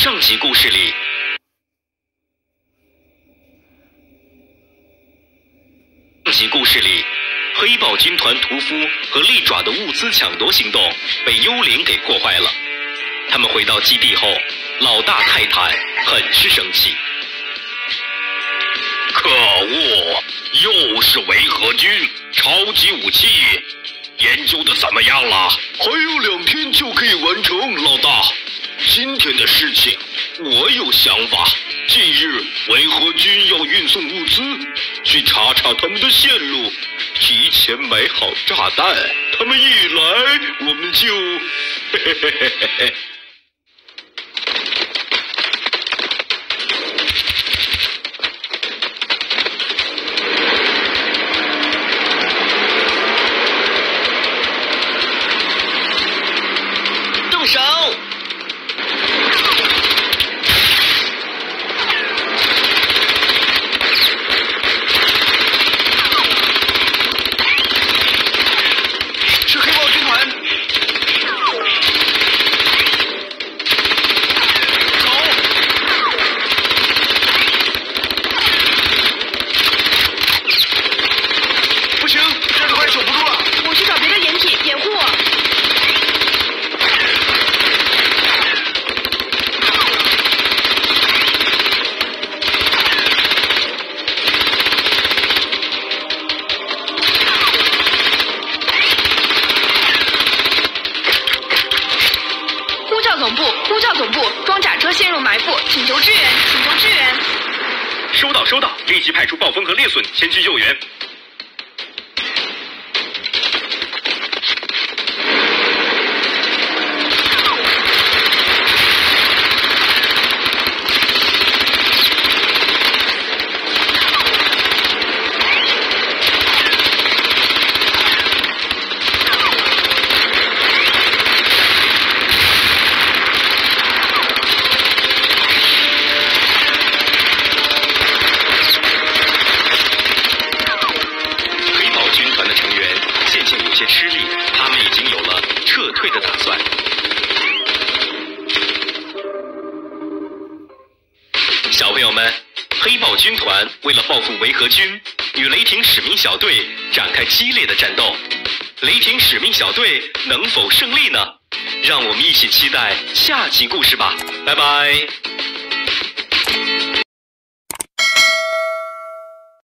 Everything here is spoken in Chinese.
上集故事里，黑豹军团屠夫和利爪的物资抢夺行动被幽灵给破坏了。他们回到基地后，老大泰坦很是生气。 可恶，又是维和军超级武器，研究的怎么样了？ 还有2天就可以完成，老大。今天的事情我有想法。近日维和军要运送物资，去查查他们的线路，提前买好炸弹。他们一来，我们就嘿嘿嘿嘿嘿嘿。 动手！ 是黑豹军团。走！不行，这样快守不住了。 我去找别的掩体掩护我。呼叫总部，装甲车陷入埋伏，请求支援，请求支援。 收到，收到，立即派出暴风和猎隼前去救援。有些吃力，他们已经有了撤退的打算。小朋友们，黑豹军团为了报复维和军，与雷霆使命小队展开激烈的战斗。雷霆使命小队能否胜利呢？让我们一起期待下集故事吧，拜拜。